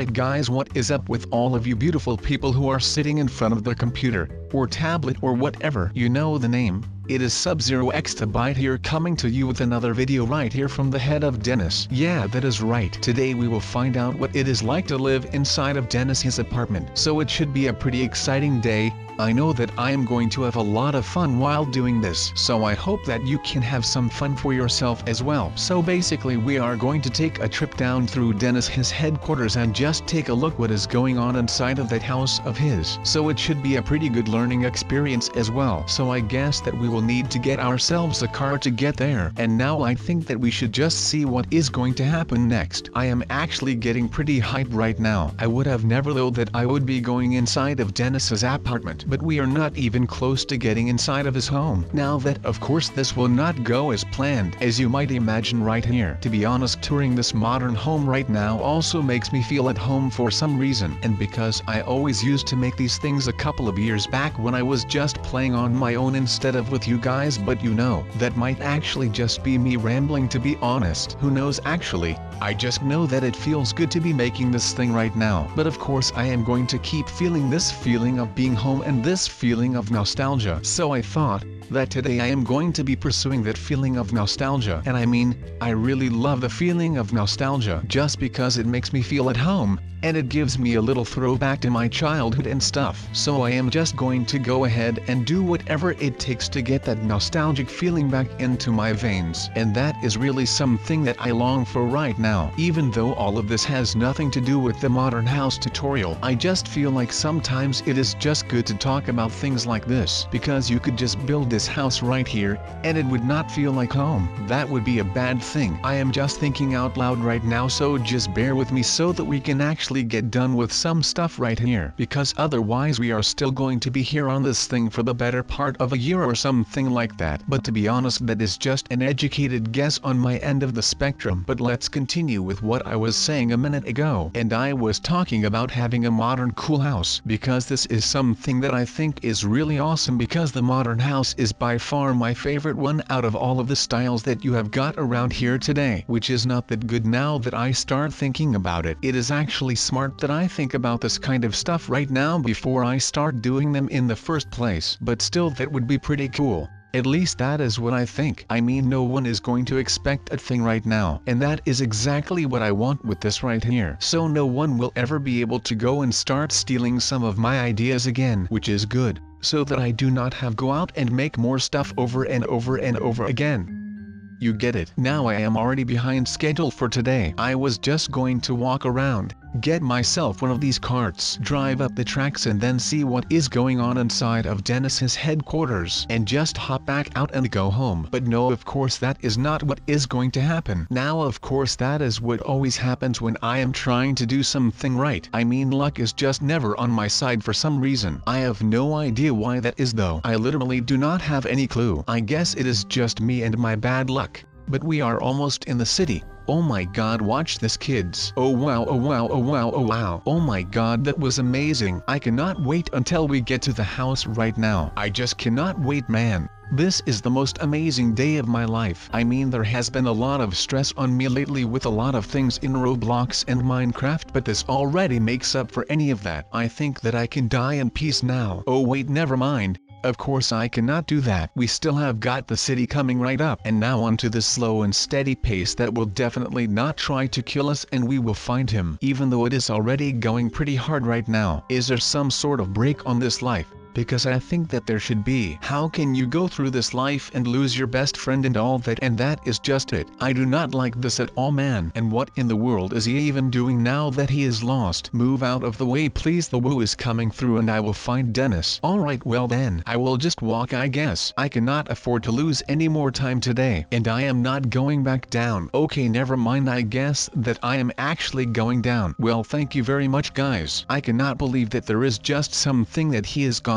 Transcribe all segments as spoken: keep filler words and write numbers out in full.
Alright guys, what is up with all of you beautiful people who are sitting in front of the computer, or tablet or whatever you know the name? It is Sub-Zero Exabyte here coming to you with another video right here from the head of Dennis. Yeah, that is right. Today we will find out what it is like to live inside of Dennis's apartment. So it should be a pretty exciting day. I know that I am going to have a lot of fun while doing this, so I hope that you can have some fun for yourself as well. So basically we are going to take a trip down through Dennis's headquarters and just take a look what is going on inside of that house of his. So it should be a pretty good learning experience as well. So I guess that we will need to get ourselves a car to get there. And now I think that we should just see what is going to happen next. I am actually getting pretty hyped right now. I would have never thought that I would be going inside of Dennis's apartment. But we are not even close to getting inside of his home. Now that of course this will not go as planned, as you might imagine right here. To be honest, touring this modern home right now also makes me feel at home for some reason. And because I always used to make these things a couple of years back when I was just playing on my own instead of with you guys, but you know, that might actually just be me rambling, to be honest. Who knows actually? I just know that it feels good to be making this thing right now. But of course I am going to keep feeling this feeling of being home and this feeling of nostalgia. So I thought that today I am going to be pursuing that feeling of nostalgia. And I mean, I really love the feeling of nostalgia just because it makes me feel at home, and it gives me a little throwback to my childhood and stuff. So I am just going to go ahead and do whatever it takes to get that nostalgic feeling back into my veins. And that is really something that I long for right now. Even though all of this has nothing to do with the modern house tutorial, I just feel like sometimes it is just good to talk about things like this, because you could just build this house right here, and it would not feel like home. That would be a bad thing. I am just thinking out loud right now, so just bear with me so that we can actually get done with some stuff right here, because otherwise we are still going to be here on this thing for the better part of a year or something like that. But to be honest, that is just an educated guess on my end of the spectrum. But let's continue with what I was saying a minute ago, and I was talking about having a modern cool house, because this is something that I think is really awesome, because the modern house is by far my favorite one out of all of the styles that you have got around here today, which is not that good now that I start thinking about it. It is actually smart that I think about this kind of stuff right now before I start doing them in the first place. But still, that would be pretty cool. At least that is what I think. I mean, no one is going to expect a thing right now, and that is exactly what I want with this right here. So no one will ever be able to go and start stealing some of my ideas again, which is good, so that I do not have go out and make more stuff over and over and over again. You get it. Now I am already behind schedule for today. I was just going to walk around, get myself one of these carts, drive up the tracks, and then see what is going on inside of Dennis's headquarters, and just hop back out and go home. But no, of course that is not what is going to happen. Now of course that is what always happens when I am trying to do something right. I mean, luck is just never on my side for some reason. I have no idea why that is though. I literally do not have any clue. I guess it is just me and my bad luck. But we are almost in the city. Oh my god, watch this kids. Oh wow, oh wow, oh wow, oh wow. Oh my god, that was amazing. I cannot wait until we get to the house right now. I just cannot wait, man. This is the most amazing day of my life. I mean, there has been a lot of stress on me lately with a lot of things in Roblox and Minecraft, but this already makes up for any of that. I think that I can die in peace now. Oh wait, never mind. Of course I cannot do that. We still have got the city coming right up, and now onto the slow and steady pace that will definitely not try to kill us, and we will find him, even though it is already going pretty hard right now. Is there some sort of break on this life? Because I think that there should be. How can you go through this life and lose your best friend and all that? And that is just it. I do not like this at all, man. And what in the world is he even doing now that he is lost? Move out of the way please, the woo is coming through and I will find Dennis. Alright, well then, I will just walk, I guess. I cannot afford to lose any more time today, and I am not going back down. Okay, never mind, I guess that I am actually going down. Well, thank you very much guys. I cannot believe that there is just something that he is gone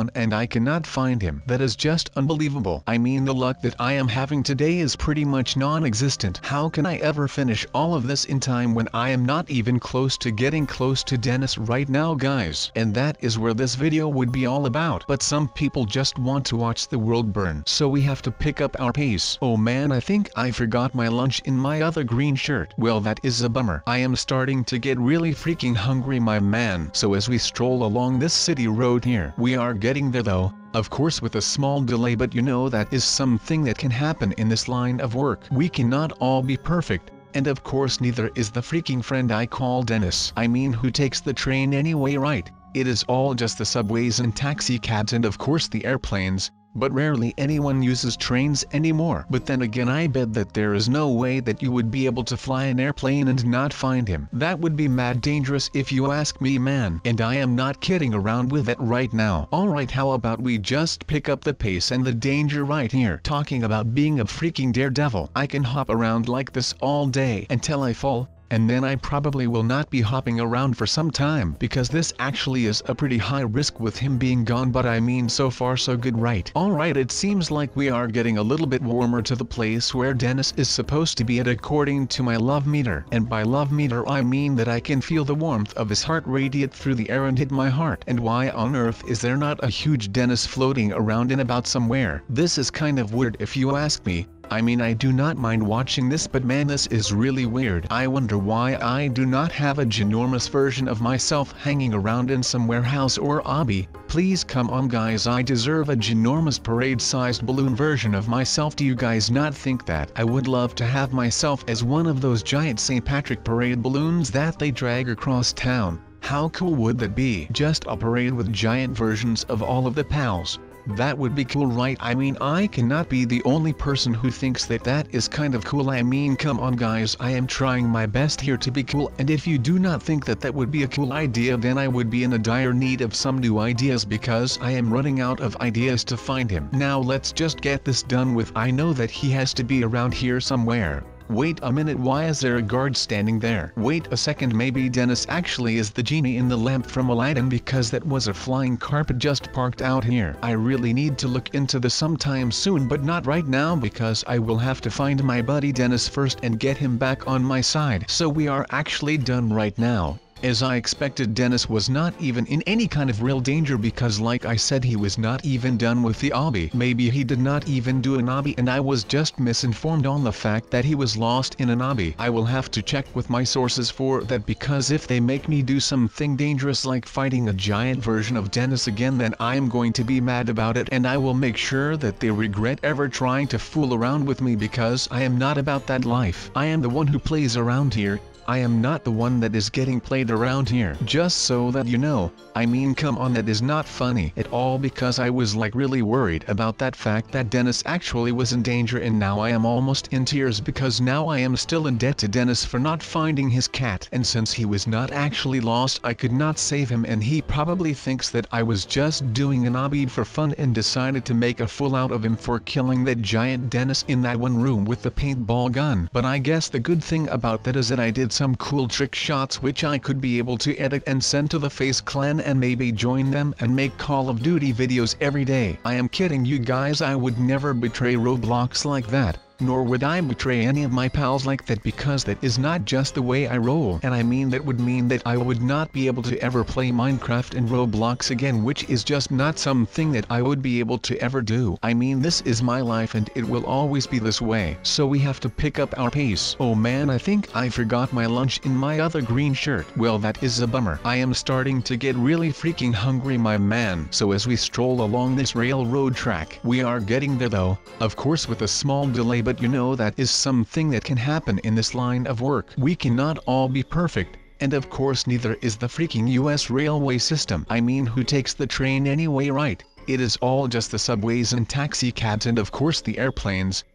town and I cannot find him. That is just unbelievable. I mean, the luck that I am having today is pretty much non-existent. How can I ever finish all of this in time when I am not even close to getting close to Dennis right now, guys? And that is where this video would be all about. But some people just want to watch the world burn, so we have to pick up our pace. Oh man, I think I forgot my lunch in my other green shirt. Well, that is a bummer. I am starting to get really freaking hungry, my man. So as we stroll along this city road here, we are getting there though, of course with a small delay, but you know that is something that can happen in this line of work. We cannot all be perfect. And of course neither is the freaking friend I call Dennis. I mean, who takes the train anyway, right? It is all just the subways and taxi cabs and of course the airplanes, but rarely anyone uses trains anymore. But then again, I bet that there is no way that you would be able to fly an airplane and not find him. That would be mad dangerous if you ask me, man. And I am not kidding around with it right now. Alright, how about we just pick up the pace and the danger right here. Talking about being a freaking daredevil, I can hop around like this all day until I fall. And then I probably will not be hopping around for some time, because this actually is a pretty high risk with him being gone, but I mean, so far so good, right? Alright, it seems like we are getting a little bit warmer to the place where Dennis is supposed to be at according to my love meter. And by love meter I mean that I can feel the warmth of his heart radiate through the air and hit my heart. And why on earth is there not a huge Dennis floating around and about somewhere? This is kind of weird if you ask me. I mean, I do not mind watching this, but man, this is really weird. I wonder why I do not have a ginormous version of myself hanging around in some warehouse or obby. Please come on guys, I deserve a ginormous parade-sized balloon version of myself. Do you guys not think that? I would love to have myself as one of those giant Saint Patrick parade balloons that they drag across town. How cool would that be? Just a parade with giant versions of all of the pals. That would be cool, right? I mean, I cannot be the only person who thinks that that is kind of cool. I mean, come on guys, I am trying my best here to be cool, and if you do not think that that would be a cool idea, then I would be in a dire need of some new ideas, because I am running out of ideas to find him. Now let's just get this done with. I know that he has to be around here somewhere. Wait a minute, why is there a guard standing there? Wait a second, maybe Dennis actually is the genie in the lamp from Aladdin, because that was a flying carpet just parked out here. I really need to look into this sometime soon, but not right now, because I will have to find my buddy Dennis first and get him back on my side. So we are actually done right now. As I expected, Dennis was not even in any kind of real danger, because like I said, he was not even done with the obby. Maybe he did not even do an obby and I was just misinformed on the fact that he was lost in an obby. I will have to check with my sources for that, because if they make me do something dangerous like fighting a giant version of Dennis again, then I am going to be mad about it, and I will make sure that they regret ever trying to fool around with me, because I am not about that life. I am the one who plays around here. I am not the one that is getting played around here. Just so that you know. I mean, come on, that is not funny at all, because I was like really worried about that fact that Dennis actually was in danger, and now I am almost in tears, because now I am still in debt to Dennis for not finding his cat, and since he was not actually lost, I could not save him, and he probably thinks that I was just doing an obby for fun and decided to make a fool out of him for killing that giant Dennis in that one room with the paintball gun. But I guess the good thing about that is that I did some cool trick shots which I could be able to edit and send to the Face Clan and maybe join them and make Call of Duty videos every day. I am kidding you guys, I would never betray Roblox like that. Nor would I betray any of my pals like that, because that is not just the way I roll. And I mean, that would mean that I would not be able to ever play Minecraft and Roblox again, which is just not something that I would be able to ever do. I mean, this is my life and it will always be this way. So we have to pick up our pace. Oh man, I think I forgot my lunch in my other green shirt. Well, that is a bummer. I am starting to get really freaking hungry, my man. So as we stroll along this railroad track, we are getting there though, of course with a small delay, but you know that is something that can happen in this line of work. We cannot all be perfect, and of course neither is the freaking U S railway system. I mean, who takes the train anyway, right? It is all just the subways and taxi cabs and of course the airplanes,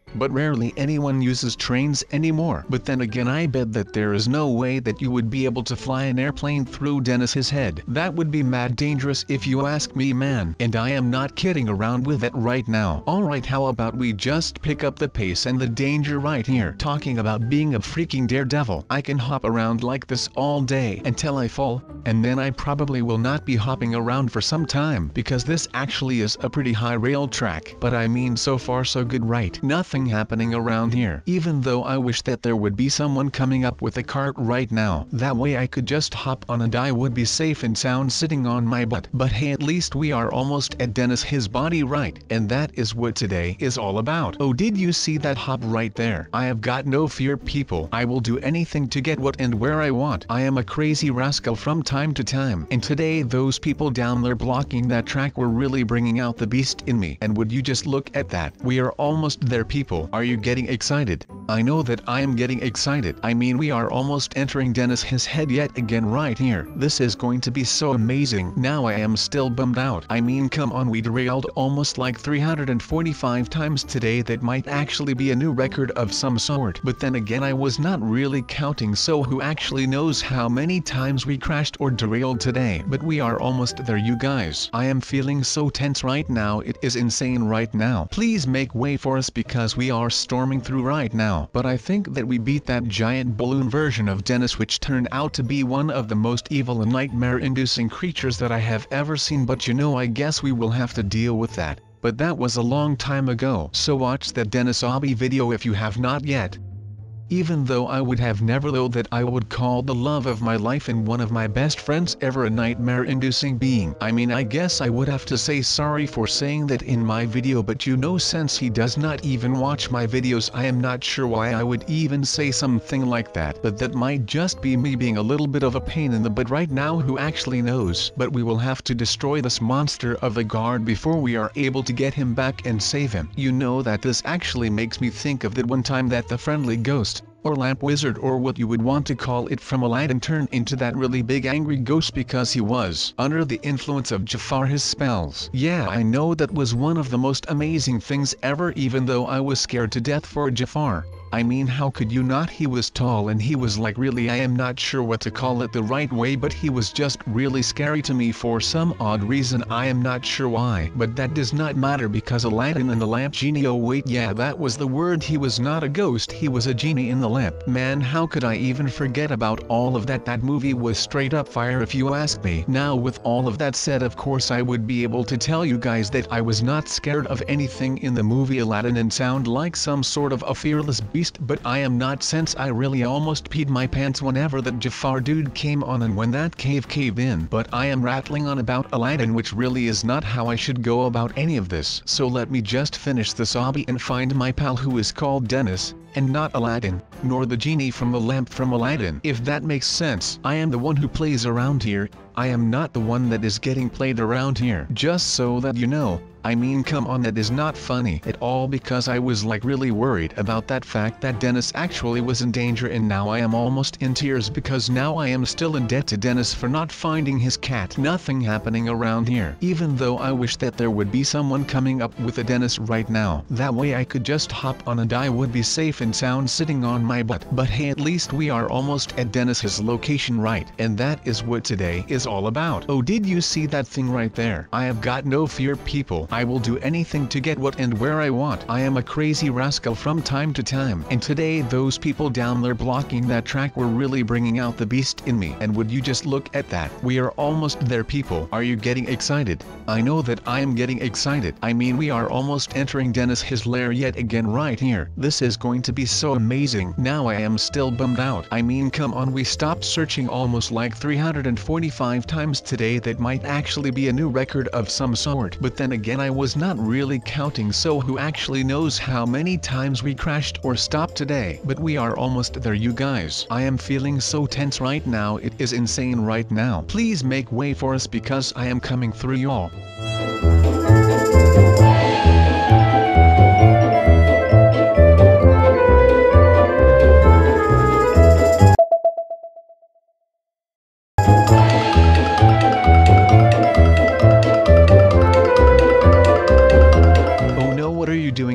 but rarely anyone uses trains anymore. But then again, I bet that there is no way that you would be able to fly an airplane through Dennis's head. That would be mad dangerous if you ask me, man. And I am not kidding around with it right now. Alright, how about we just pick up the pace and the danger right here. Talking about being a freaking daredevil, I can hop around like this all day until I fall, and then I probably will not be hopping around for some time because this actually is a pretty high rail track. But I mean, so far so good, right? Nothing happening around here, even though I wish that there would be someone coming up with a cart right now. That way I could just hop on and I would be safe and sound sitting on my butt. But hey, at least we are almost at Dennis his body, right? And that is what today is all about. Oh, did you see that hop right there? I have got no fear, people. I will do anything to get what and where I want. I am a crazy rascal from time to time, and today those people down there blocking that track were really bringing out the beast in me. And would you just look at that? We are almost there, people. Are you getting excited? I know that I am getting excited. I mean, we are almost entering Dennis his head yet again right here. This is going to be so amazing. Now I am still bummed out. I mean, come on, we derailed almost like three hundred forty-five times today. That might actually be a new record of some sort. But then again, I was not really counting, so who actually knows how many times we crashed or derailed today. But we are almost there, you guys. I am feeling so tense right now. It is insane right now. Please make way for us because we are storming through right now. But I think that we beat that giant balloon version of Dennis, which turned out to be one of the most evil and nightmare-inducing creatures that I have ever seen. But you know, I guess we will have to deal with that. But that was a long time ago. So watch that Dennis Obby video if you have not yet. Even though I would have never thought that I would call the love of my life and one of my best friends ever a nightmare-inducing being. I mean, I guess I would have to say sorry for saying that in my video, but you know, since he does not even watch my videos, I am not sure why I would even say something like that. But that might just be me being a little bit of a pain in the butt right now. Who actually knows? But we will have to destroy this monster of a guard before we are able to get him back and save him. You know that this actually makes me think of that one time that the friendly ghost, or lamp wizard, or what you would want to call it, from Aladdin turned into that really big angry ghost because he was under the influence of Jafar, his spells. Yeah, I know that was one of the most amazing things ever, even though I was scared to death for Jafar. I mean, how could you not? He was tall and he was like, really, I am not sure what to call it the right way, but he was just really scary to me for some odd reason. I am not sure why, but that does not matter because Aladdin and the lamp genie, oh wait, yeah, that was the word. He was not a ghost, he was a genie in the lamp. Man, how could I even forget about all of that? That movie was straight up fire if you ask me. Now, with all of that said, of course I would be able to tell you guys that I was not scared of anything in the movie Aladdin and sound like some sort of a fearless beast. But I am not, since I really almost peed my pants whenever that Jafar dude came on and when that cave caved in. But I am rattling on about Aladdin, which really is not how I should go about any of this. So let me just finish this obby and find my pal who is called Dennis, and not Aladdin, nor the genie from the lamp from Aladdin. If that makes sense. I am the one who plays around here. I am not the one that is getting played around here. Just so that you know. I mean, come on, that is not funny at all, because I was like really worried about that fact that Dennis actually was in danger, and now I am almost in tears because now I am still in debt to Dennis for not finding his cat. Nothing happening around here, even though I wish that there would be someone coming up with a Dennis right now. That way I could just hop on and I would be safe and sound sitting on my butt. But hey, at least we are almost at Dennis's location, right? And that is what today is all about. Oh, did you see that thing right there? I have got no fear, people. I will do anything to get what and where I want. I am a crazy rascal from time to time, and today those people down there blocking that track were really bringing out the beast in me. And would you just look at that? We are almost there, people. Are you getting excited? I know that I am getting excited. I mean, we are almost entering Dennis his lair yet again right here. This is going to be so amazing. Now I am still bummed out. I mean, come on, we stopped searching almost like three hundred forty-five times today. That might actually be a new record of some sort. But then again, I was not really counting, so who actually knows how many times we crashed or stopped today. But we are almost there, you guys. I am feeling so tense right now. It is insane right now. Please make way for us because I am coming through, y'all.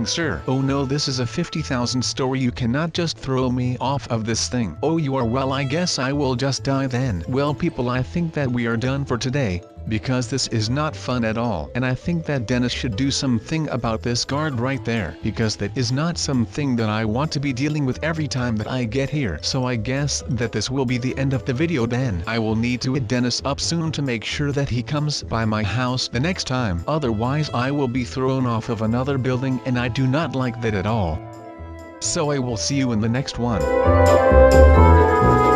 building, sir. Oh no, this is a fifty thousand story. You cannot just throw me off of this thing. Oh, you are? Well, I guess I will just die then. Well people, I think that we are done for today, because this is not fun at all. And I think that Dennis should do something about this guard right there, because that is not something that I want to be dealing with every time that I get here. So I guess that this will be the end of the video then. I will need to hit Dennis up soon to make sure that he comes by my house the next time. Otherwise I will be thrown off of another building, and I do not like that at all. So I will see you in the next one.